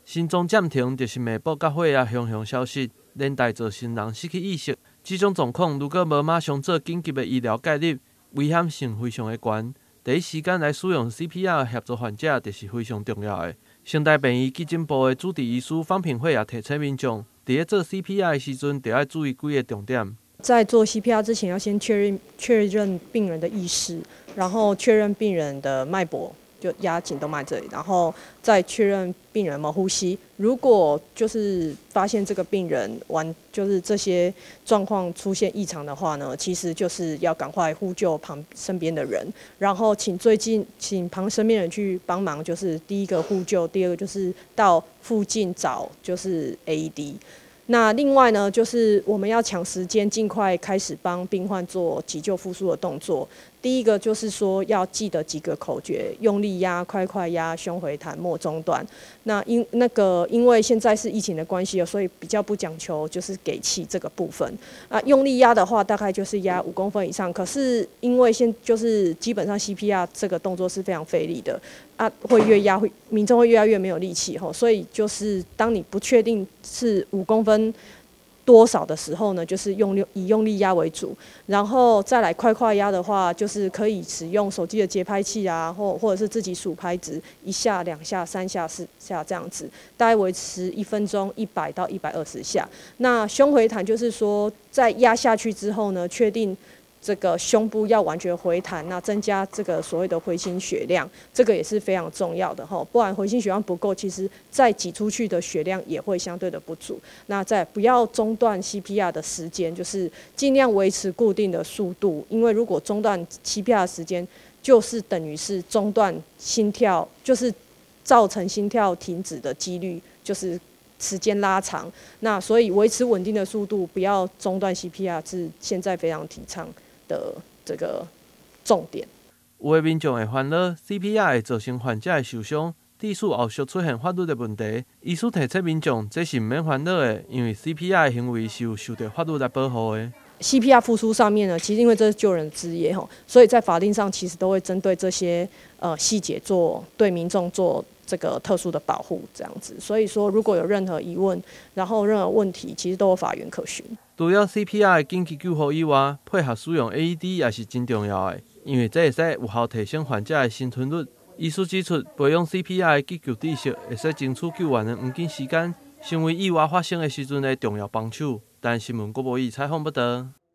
心脏暂停就是脉搏甲血压熊熊消失，连带造成人失去意识。这种状况如果无马上做紧急的医疗介入，危险性非常的高。第一时间来使用 CPR 协助患者，就是非常重要的。成大病院急诊部的主治医师方品惠也提醒民众，在做 CPR 的时阵，就要注意几个重点。 在做 CPR 之前，要先确认病人的意识，然后确认病人的脉搏，就压颈动脉这里，然后再确认病人有没有呼吸。如果就是发现这个病人就是这些状况出现异常的话呢，其实就是要赶快呼救身边的人，然后请身边人去帮忙，就是第一个呼救，第二个就是到附近找就是 AED。那另外呢，就是我们要抢时间，尽快开始帮病患做急救复苏的动作。第一个就是说要记得几个口诀：用力压、快快压、胸回弹、莫中断。那因为现在是疫情的关系，所以比较不讲求就是给气这个部分啊。用力压的话，大概就是压5公分以上。可是因为就是基本上 CPR 这个动作是非常费力的啊，会越压民众会越来越没有力气吼，所以就是当你不确定是5公分多少的时候呢，就是以用力压为主，然后再来快快压的话，就是可以使用手机的节拍器啊，或者是自己数拍子，1下、2下、3下、4下这样子，大概维持1分钟100到120下。那胸回弹就是说，在压下去之后呢，确定这个胸部要完全回弹，那增加这个所谓的回心血量，这个也是非常重要的哈。不然回心血量不够，其实再挤出去的血量也会相对的不足。那再不要中断 CPR 的时间，就是尽量维持固定的速度，因为如果中断 CPR 的时间，就是等于是中断心跳，就是造成心跳停止的几率就是时间拉长。那所以维持稳定的速度，不要中断 CPR 是现在非常提倡的这个重点。 有的民众会烦恼 CPR 会造成患者的受伤，致使后续出现法律的问题。医师提醒民众，这是唔免烦恼的，因为 CPR 的行为是有受到法律来保护的。 CPR 复苏上面呢，其实因为这是救人之业吼，所以在法定上其实都会针对这些细节对民众做这个特殊的保护，这样子。所以说，如果有任何疑问，然后任何问题，其实都有法源可循。 除了 CPR 的紧急救护以外，配合使用 AED 也是真重要的，因为这会使有效提升患者的生存率。医师指出，培养 CPR 的急救知识，会使争取救援的黄金时间，成为意外发生的时阵的重要帮手。但新闻国无以采访不得。